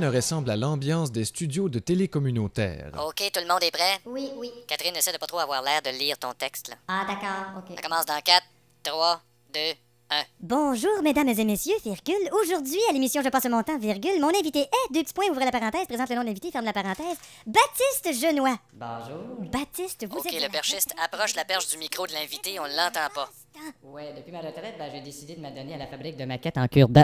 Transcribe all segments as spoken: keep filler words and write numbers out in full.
ressemble à l'ambiance des studios de télé communautaire. OK, tout le monde est prêt? Oui, oui. Catherine, essaie de pas trop avoir l'air de lire ton texte, là. Ah, d'accord, OK. Ça commence dans quatre, trois, deux, un. Bonjour, mesdames et messieurs, virgule. Aujourd'hui, à l'émission Je passe mon temps, virgule, mon invité est, deux petits points, ouvrez la parenthèse, présente le nom de l'invité, ferme la parenthèse, Baptiste Genois. Bonjour. Baptiste, vous OK, êtes... le perchiste approche la perche du micro de l'invité, on l'entend pas. Ouais, depuis ma retraite, ben, j'ai décidé de m'adonner à la fabrique de maquettes en cure-dent.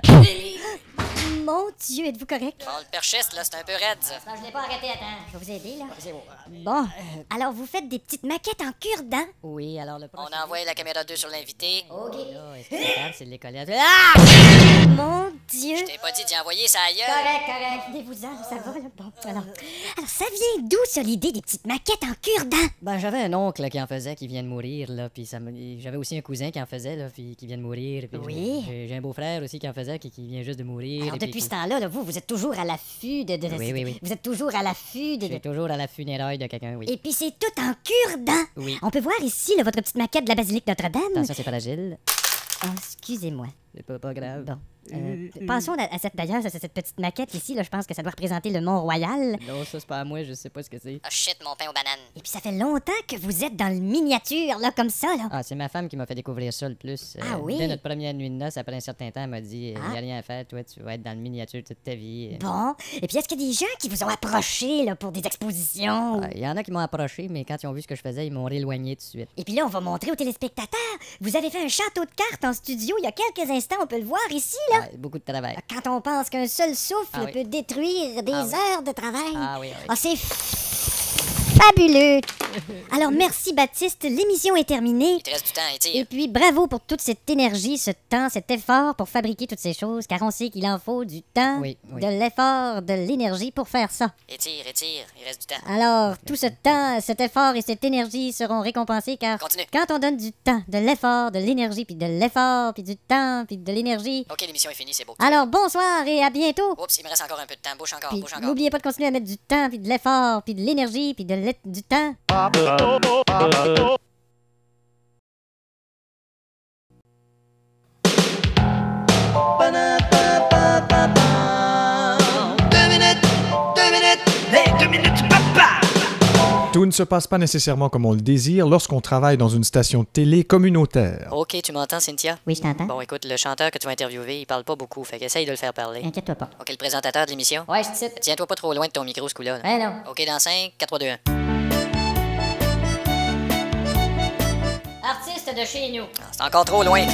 Mon Dieu, êtes-vous correct? Bon, le perchiste, là, c'est un peu raide, ça. Non, je l'ai pas arrêté, attends. Je vais vous aider, là. C'est bon. Bon, alors vous faites des petites maquettes en cure-dent? Oui, alors le On prochain... a envoyé la caméra deux sur l'invité. OK. Là, est-ce que c'est capable, c'est de l'écolier. Ah! Mon Dieu! Je t'ai pas dit d'y envoyer ça ailleurs. Correct, correct. Aidez-vous-en, ça va, là. Bon, alors... Alors, ça vient d'où, ça, l'idée des petites maquettes en cure-dent? Ben, j'avais un oncle qui en faisait, qui vient de mourir, là, puis ça me... j'avais aussi un cousin qui en faisait, là, puis qui vient de mourir. Puis Oui. J'ai j'ai un beau-frère aussi qui en faisait, qui, qui vient juste de mourir. Alors, et puis depuis ce qui- temps-là, là, vous, vous êtes toujours à l'affût de, de... Oui, oui, oui. Vous êtes toujours à l'affût de... Je suis toujours à la funéraille de quelqu'un, oui. Et puis c'est tout en cure-dent. Oui. On peut voir ici là, votre petite maquette de la basilique Notre-Dame. Attention, c'est fragile. Oh, excusez-moi. C'est pas, pas grave. Bon. Euh, passons à, à cette d'ailleurs, à cette petite maquette ici. Là, je pense que ça doit représenter le Mont-Royal. Non, ça, c'est pas à moi, je sais pas ce que c'est. Ah shit, mon pain aux bananes. Et puis ça fait longtemps que vous êtes dans le miniature, là, comme ça, là. Ah, c'est ma femme qui m'a fait découvrir ça le plus. Ah oui? Dès notre première nuit de noces, après un certain temps, elle m'a dit il Ah. n'y a rien à faire, toi, tu vas être dans le miniature toute ta vie. Bon. Et puis est-ce qu'il y a des gens qui vous ont approché là, pour des expositions? Ah, Il y en a qui m'ont approché, mais quand ils ont vu ce que je faisais, ils m'ont rééloigné tout de suite. Et puis là, on va montrer aux téléspectateurs. Vous avez fait un château de cartes en studio il y a quelques instants. On peut le voir ici, là. Ah, beaucoup de travail. Quand on pense qu'un seul souffle Ah oui. peut détruire des Ah oui. heures de travail. Ah oui, oui. Ah, c'est fabuleux! Alors, merci Baptiste, l'émission est terminée. Il te reste du temps, Et étire. puis, bravo pour toute cette énergie, ce temps, cet effort pour fabriquer toutes ces choses, car on sait qu'il en faut du temps, Oui, oui. de l'effort, de l'énergie pour faire ça. Étire, étire, il reste du temps. Alors, tout ce temps, cet effort et cette énergie seront récompensés, car Continue. quand on donne du temps, de l'effort, de l'énergie, puis de l'effort, puis du temps, puis de l'énergie... OK, l'émission est finie, c'est beau. Alors, bonsoir et à bientôt! Oups, il me reste encore un peu de temps. Bouge encore, Puis bouge encore. n'oubliez pas de continuer à mettre du temps, puis de l'effort, puis de l'énergie, puis de l'e- du temps. Deux minutes, deux minutes, les deux minutes, papa! Tout ne se passe pas nécessairement comme on le désire lorsqu'on travaille dans une station de télé communautaire. OK, tu m'entends, Cynthia? Oui, je t'entends. Bon, écoute, le chanteur que tu vas interviewer, il parle pas beaucoup, fait qu'essaye de le faire parler. Inquiète-toi pas. OK, le présentateur de l'émission? Ouais, je te cite. Tiens-toi pas trop loin de ton micro, ce coup-là. là. Ouais, non. OK, dans cinq, quatre, trois, deux, un. Artiste de chez nous. Ah, c'est encore trop loin.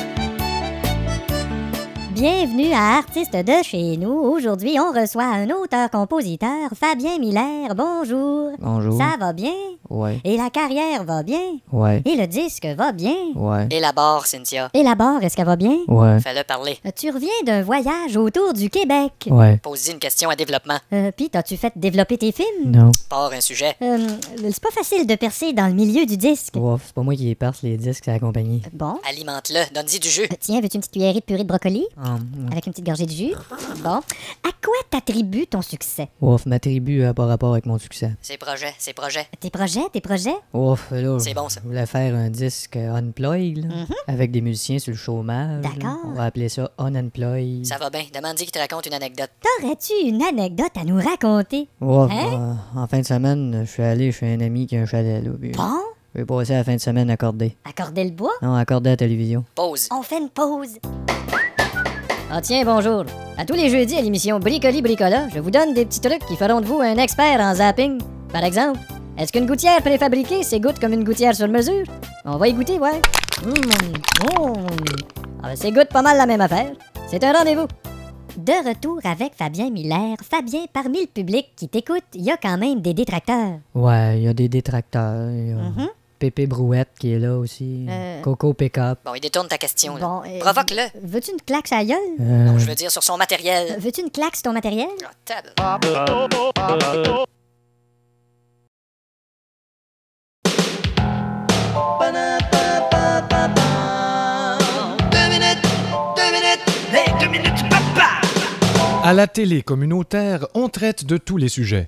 Bienvenue à Artistes de chez nous. Aujourd'hui, on reçoit un auteur-compositeur, Fabien Miller. Bonjour. Bonjour. Ça va bien? Ouais, Et la carrière va bien? ouais, Et le disque va bien? ouais, Élabore, Cynthia. Et la barre, est-ce qu'elle va bien? ouais, Fais-le parler. Euh, Tu reviens d'un voyage autour du Québec. ouais. Pose-y une question à développement. Euh, Puis, t'as-tu fait développer tes films? Non. Pars un sujet. Euh, c'est pas facile de percer dans le milieu du disque. Wow, c'est pas moi qui les perce les disques, c'est la compagnie. Bon. Alimente-le, donne-y du jus. Euh, Tiens, veux-tu une petite cuillerée de purée de brocoli? Ah, Avec une petite gorgée de jus? Bon. À quoi t'attribues ton succès? Ouf, ma tribu a pas rapport avec mon succès. Ses projets, ses projets. Tes projets, tes projets? Ouf, là. C'est bon, ça. Je voulais faire un disque unplugged, là, avec des musiciens sur le chômage. là. D'accord. On va appeler ça unemployed. Ça va bien. Demande-y qu'il te raconte une anecdote. T'aurais-tu une anecdote à nous raconter? Ouf, Hein? euh, en fin de semaine, je suis allé chez un ami qui a un chalet, là. Puis, Bon. j'ai passé la fin de semaine accordé. Accorder le bois? Non, accordé à la télévision. Pause. On fait une pause. Ah tiens, bonjour. À tous les jeudis à l'émission Bricoli Bricola, je vous donne des petits trucs qui feront de vous un expert en zapping. Par exemple, est-ce qu'une gouttière préfabriquée s'égoutte comme une gouttière sur mesure? On va y goûter, ouais. Mmh, mmh. Ah ben, s'égoutte pas mal la même affaire. C'est un rendez-vous. De retour avec Fabien Miller. Fabien, parmi le public qui t'écoute, il y a quand même des détracteurs. Ouais, il y a des détracteurs. Il y a Mhm. Pépé Brouette qui est là aussi. Euh. Coco Pick-up. Bon, il détourne ta question, là. Bon, euh, Provoque-le. Veux-tu une claque sur la gueule? Euh, Non, je veux dire sur son Euh, matériel. Veux-tu une claque sur ton matériel? Ah, table. Deux minutes, deux minutes, les deux minutes, papa! À la télé communautaire, on traite de tous les sujets.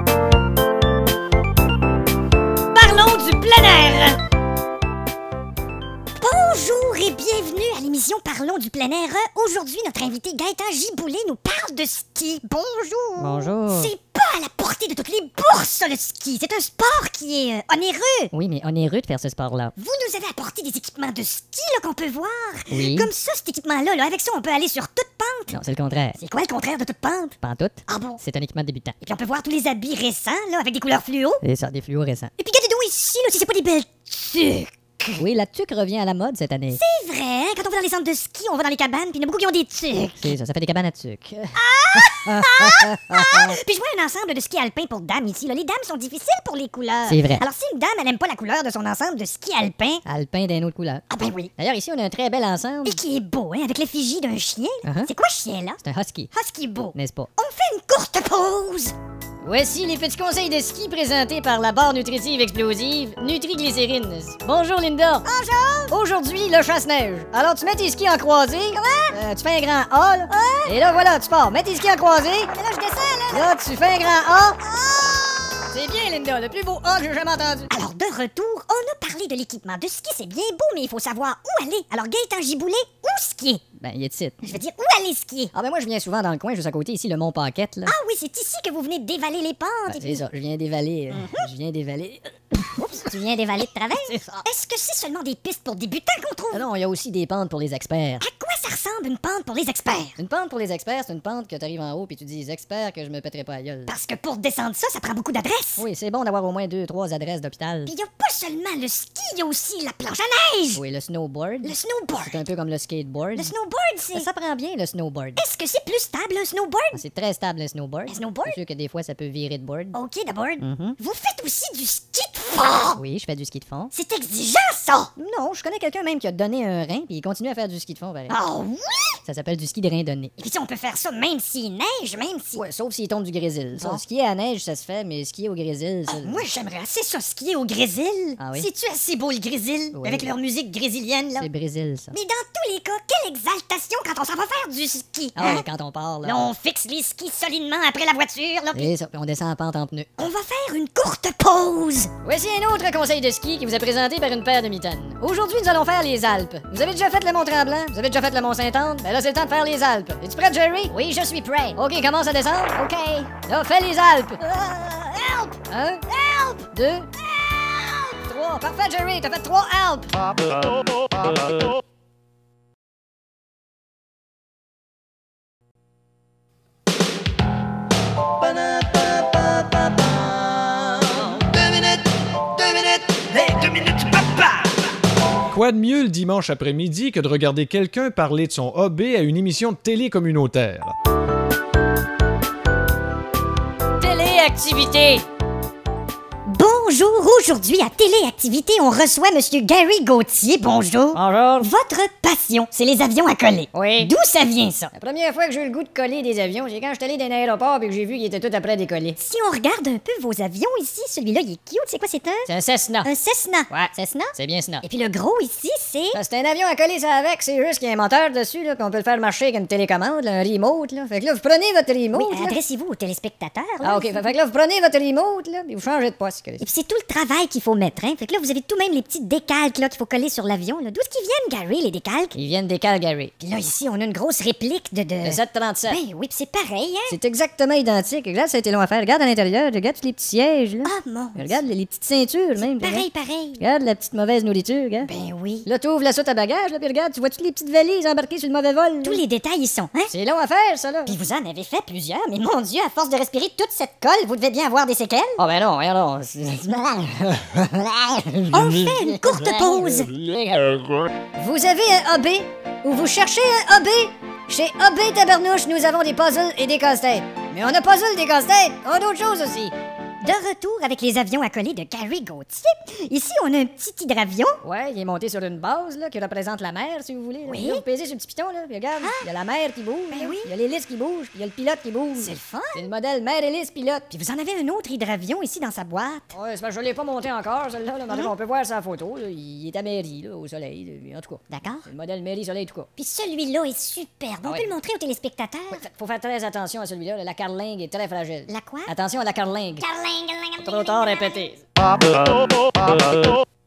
Parlons du plein air! Bonjour et bienvenue à l'émission Parlons du plein air. Aujourd'hui, notre invité Gaëtan Giboulet nous parle de ski. Bonjour. Bonjour. C'est pas à la portée de toutes les bourses, le ski. C'est un sport qui est euh, onéreux. Oui, mais onéreux de faire ce sport-là. Vous nous avez apporté des équipements de ski là, qu'on peut voir. Oui. Comme ça, cet équipement-là, là, avec ça, on peut aller sur toute pente. Non, c'est le contraire. C'est quoi le contraire de toute pente? Pantoute. Ah bon? C'est un équipement débutant. Et puis on peut voir tous les habits récents, là, avec des couleurs fluo. C'est ça, des fluorescents. Et puis regardez donc ici, là, si c'est pas des belles tuques. Oui, la tuque revient à la mode cette année. C'est vrai, hein? Quand on va dans les centres de ski, on va dans les cabanes, puis il y en a beaucoup qui ont des tuques. C'est ça, ça fait des cabanes à tuque. Puis je vois un ensemble de ski alpin pour dames ici. Là. Les dames sont difficiles pour les couleurs. C'est vrai. Alors si une dame, elle aime pas la couleur de son ensemble de ski alpin, Alpin d'une autre couleur. ah ben oui. D'ailleurs, ici, on a un très bel ensemble. Et qui est beau, hein, avec l'effigie d'un chien. Uh-huh. C'est quoi ce chien-là? C'est un husky, Husky beau. n'est-ce pas? On fait une courte pause. Voici les petits conseils de ski présentés par la barre nutritive explosive Nutri-Glycérine. Bonjour Linda. Bonjour. Aujourd'hui, le chasse-neige. Alors tu mets tes skis en croisée. Euh, tu fais un grand A, là. Et là, voilà, tu pars. Mets tes skis en croisée. Mais là, je descends, là. Là, tu fais un grand A. Ah! C'est bien, Linda, le plus beau A que j'ai jamais entendu. Alors, de retour, on a parlé de l'équipement de ski, c'est bien beau, mais il faut savoir où aller. Alors, Gaëtan Giboulet, où skier? Ben, il est de site. Je veux dire, où aller skier? Ah ben moi, je viens souvent dans le coin, juste à côté, ici, le Mont Paquette, là. Ah oui, c'est ici que vous venez de dévaler les pentes. Ben, et c'est puis- ça, je viens dévaler. euh, Je viens dévaler. Oups, tu viens dévaler de travers? C'est ça. Est-ce que c'est seulement des pistes pour débutants qu'on trouve? Ah non, il y a aussi des pentes pour les experts. À quoi ça ressemble une pente pour les experts? Une pente pour les experts, c'est une pente que t'arrives en haut puis tu dis experts que je me pèterai pas la gueule. Parce que pour descendre ça, ça prend beaucoup d'adresses. Oui, c'est bon d'avoir au moins deux, trois adresses d'hôpital. Puis il y a pas seulement le ski, il y a aussi la planche à neige. Oui, le snowboard. Le snowboard. C'est un peu comme le skateboard. Le snowboard, c'est... Ça prend bien le snowboard. Est-ce que c'est plus stable, un snowboard? Ah, C'est très stable le snowboard. Le snowboard? C'est sûr que des fois ça peut virer de board. OK, d'abord. Mhm. Vous faites aussi du ski de fond. Oui, je fais du ski de fond. C'est exigeant, ça. Non, je connais quelqu'un même qui a donné un rein puis il continue à faire du ski de fond pareil. Ah oui? Ça s'appelle du ski de rein donné. Et puis si on peut faire ça même s'il neige, même si... Ouais, sauf s'il tombe du grésil. Ça, Bon. skier à la neige, ça se fait, mais skier au grésil, ça... Ah, moi, j'aimerais assez ça skier au Grésil. Ah oui? C'est-tu assez beau, le Grésil? Oui. Avec leur musique grésilienne, là? C'est Brésil, ça. Mais dans tous les cas, quelle exaltation quand on s'en va faire du ski. Ah hein? ouais, quand on part, là. Là, on fixe les skis solidement après la voiture, là, puis Et ça, puis on descend en pente en pneus. on va faire une courte pause. Voici un autre conseil de ski qui vous est présenté par une paire de mitaines. Aujourd'hui, nous allons faire les Alpes. Vous avez déjà fait le Mont-Tremblant? Vous avez déjà fait le Mont-Saint-Anne? Ben là, c'est le temps de faire les Alpes. Es-tu prêt, Jerry? Oui, je suis prêt. OK, commence à descendre. OK. Là, fais les Alpes. Euh, help! Un, Help! deux, trois. Parfait, Jerry, t'as fait trois Alpes. Deux minutes, deux minutes, les deux minutes papa. Quoi de mieux le dimanche après-midi que de regarder quelqu'un parler de son hobby à une émission de télé communautaire? Téléactivité. Bonjour, aujourd'hui à Téléactivité, on reçoit Monsieur Gary Gauthier. Bonjour. Bonjour. Votre passion, c'est les avions à coller. Oui. D'où ça vient, ça? La première fois que j'ai eu le goût de coller des avions, c'est quand j'étais allé dans un aéroport et que j'ai vu qu'ils étaient tous après décoller. Si on regarde un peu vos avions ici, celui-là, il est cute. C'est quoi, c'est un? C'est un Cessna. Un Cessna. Ouais. Cessna? C'est bien Cessna. Et puis le gros ici, c'est... Ah, c'est un avion à coller ça avec, c'est juste qu'il y a un moteur dessus, là, puis on peut le faire marcher avec une télécommande, là, un remote, là. Fait que là, vous prenez votre remote, Oui, là. adressez-vous aux téléspectateurs. là. Ah, ok. Fait, fait que là, vous prenez votre remote, là, puis vous changez de poste. que- Et puis c'est tout le travail qu'il faut mettre, hein. Fait que là, vous avez tout même les petits décalques, là, qu'il faut coller sur l'avion, là. D'où est-ce qu'ils viennent, Gary, les décalques? Ils viennent des Calgary. Puis là, ici, on a une grosse réplique de... de... Le sept trente-sept. Ben oui, puis c'est pareil, hein. C'est exactement identique. Regarde, ça a été long à faire. Regarde à l'intérieur, regarde tous les petits sièges, là. Ah, mon Dieu. Regarde les, les petites ceintures, même. Pareil, Regarde. pareil. Regarde la petite mauvaise nourriture, regarde. Ben oui. Là, t'ouvres la soute à bagages, là, puis regarde, tu vois toutes les petites valises embarquées sur le mauvais vol. là. Tous les détails y sont, hein. C'est long à faire, ça, là. Puis vous en avez fait plusieurs, mais mon Dieu, à force de respirer toute cette colle, vous devez bien avoir des séquelles. Oh, ben non, voyons non. On fait une courte pause. Vous avez un hobby ou vous cherchez un hobby? Chez Hobby Tabernouche, nous avons des puzzles et des casse-têtes. Mais on a pas puzzles des casse-têtes, on a d'autres choses aussi. De retour avec les avions à coller de Gary Gauthier. Ici, on a un petit hydravion. Ouais, il est monté sur une base là, qui représente la mer, si vous voulez. là. Oui. Là, vous pesez sur le petit piton, là, puis regarde, il y a la mer qui bouge, Ben là, oui. il y a l'hélice qui bouge, puis il y a le pilote qui bouge. C'est le fun. C'est le modèle mer, hélice, pilote. Puis vous en avez un autre hydravion ici dans sa boîte. Ouais, c'est parce que je l'ai pas monté encore, celui-là. Là, mais on peut voir sa photo. Là. Il est à mairie, là, au soleil. là. En tout cas, D'accord. c'est le modèle mairie soleil, tout cas. Puis celui-là est superbe. On Ah peut ouais. le montrer aux téléspectateurs. Ouais, faut faire très attention à celui-là. là. La carlingue est très fragile. La quoi? Attention à la carlingue. Carling, carling, Trop tard répété. Papa.